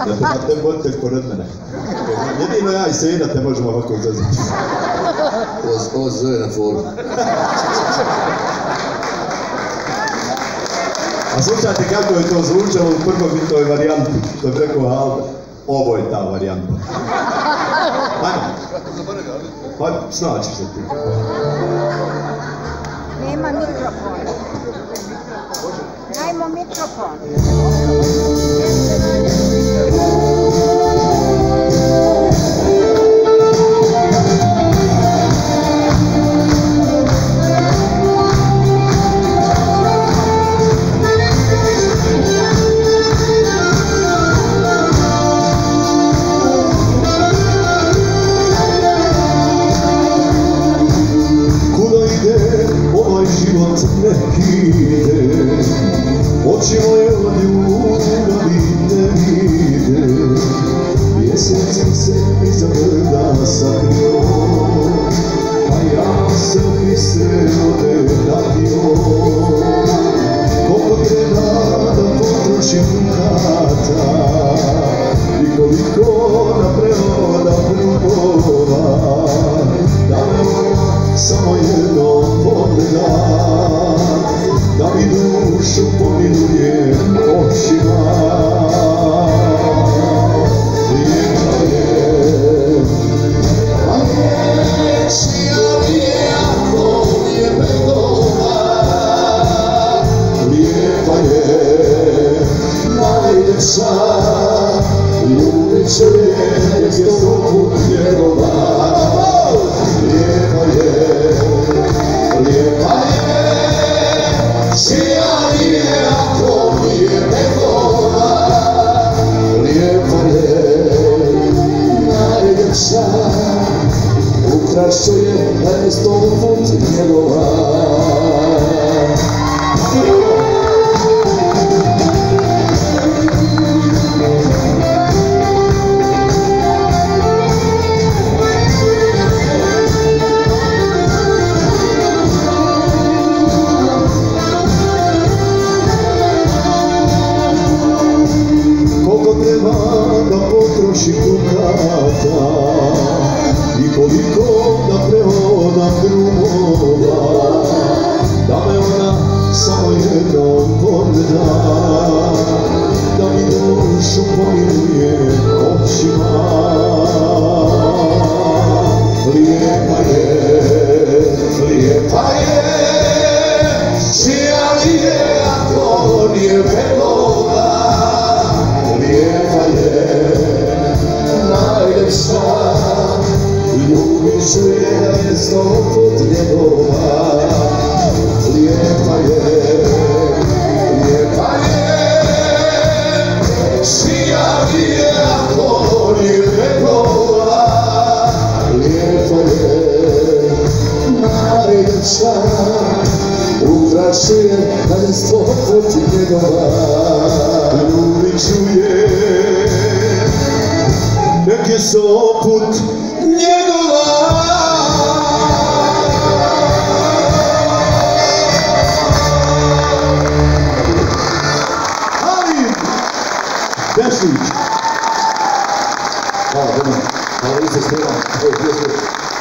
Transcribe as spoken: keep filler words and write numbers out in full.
Da te voditelj pored mene. Jedino ja i Sena te možemo ovako izazvati. Ovo se zove na foru. A slušajte kako je to zvučalo u prvobitnoj varijanti, što je rekao Albe. Ovo je ta varijanta. Ajmo. Hajde, snaći se ti. Nema mikrofona. Dajmo mikrofon. Neki ide, oči moje od ljubavi ne vide, mjesec se iza brda sakrio, a ja sam iskreno te pratio. Koliko treba da potrošim kata i koliko da prehodam ljubova, da me samo jedno pogleda, da mi dušu pomiruje očima. Lijepa je, a nečija mi je ako nije begova. Lijepa je, najljepša, ljubit ću je, jer je sto put njegova. Lijepa je, lijepa je, čija mi je ako nije begova. Lijepa je, najljepša, ukrašću je, da je sto put njegova. Da potroši kukata i koliko da prehodam drumova, da me ona samo jednom pogleda, da mi dušu pomiruje očima. Lijepa je, lijepa je, čija li je ako nije begova. Lijepa je, najljepša, ljubit ću je, da je sto put njegova. Lijepa je, lijepa je, čija mi je ako nije begova. Lijepa je, najljepša, ukrašću je, da je sto put njegova. Ljubit ću je, nek je sto put njegova. Ali, Dešić. Hvala, Doma. Hvala, vi se snima.